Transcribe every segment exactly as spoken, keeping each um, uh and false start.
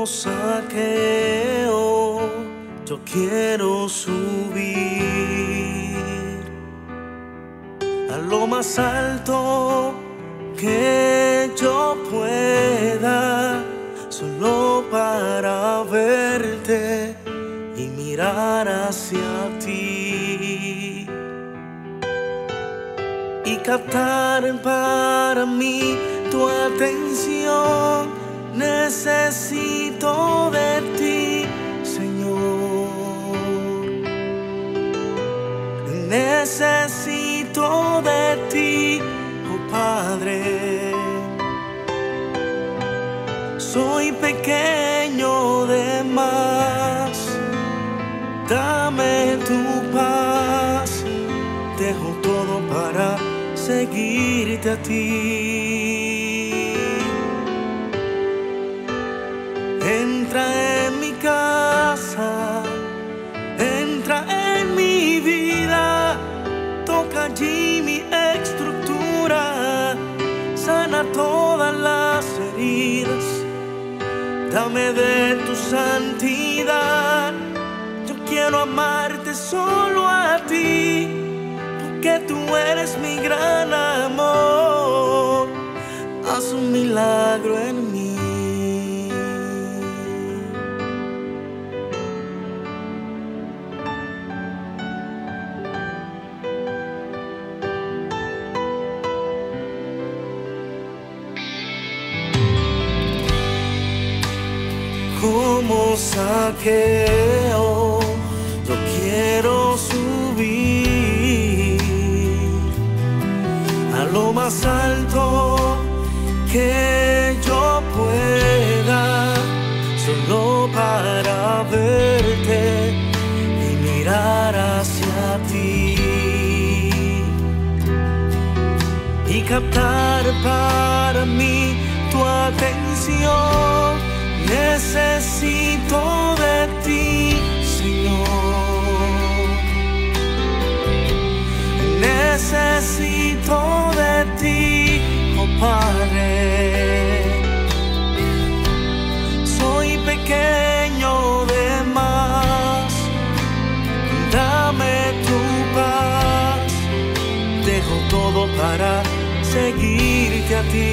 Zaqueo, yo quiero subir a lo más alto que yo pueda, solo para verte y mirar hacia ti y captar para mí tu atención. Necesito de ti, Señor. Necesito de ti, oh Padre. Soy pequeño de más, dame tu paz. Dejo todo para seguirte a ti. Entra en mi casa, entra en mi vida, toca allí mi estructura, sana todas las heridas, dame de tu santidad. Yo quiero amarte solo a ti, porque tú eres mi gran amor. Haz un milagro en mí. Como Zaqueo, yo quiero subir a lo más alto que yo pueda, solo para verte y mirar hacia ti y captar para mí tu atención. Necesito de ti, Señor. Necesito de ti, oh Padre. Soy pequeño de más, dame tu paz. Dejo todo para seguirte a ti.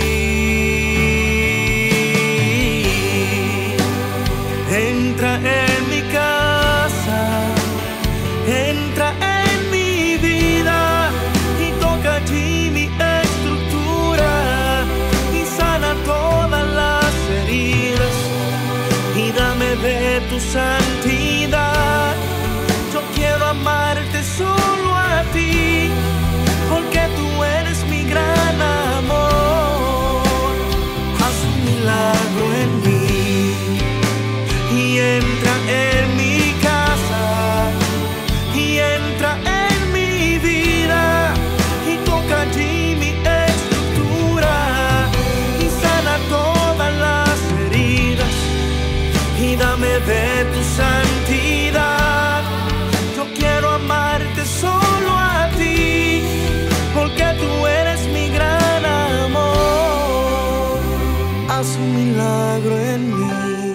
Entra en mi casa, entra en mi vida y toca allí mi estructura y sana todas las heridas y dame de tu santidad. Yo quiero amarte solo a ti, porque tú eres mi gran amor. Haz un milagro en mí. Y entra en mi casa, y entra en mi vida, y toca allí mi estructura, y sana todas las heridas, y dame de tu santidad. Yo quiero amarte solo a ti, porque tú eres mi gran amor. Haz un milagro en mí.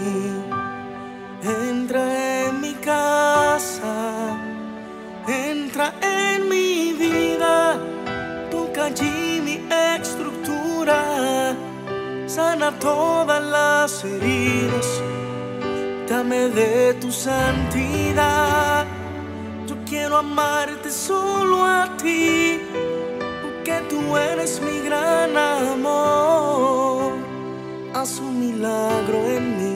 Entra en mi casa, entra en mi vida, toca allí mi estructura, sana todas las heridas, dame de tu santidad. Yo quiero amarte solo a ti, porque tú eres mi gran amor. Haz un milagro en mí.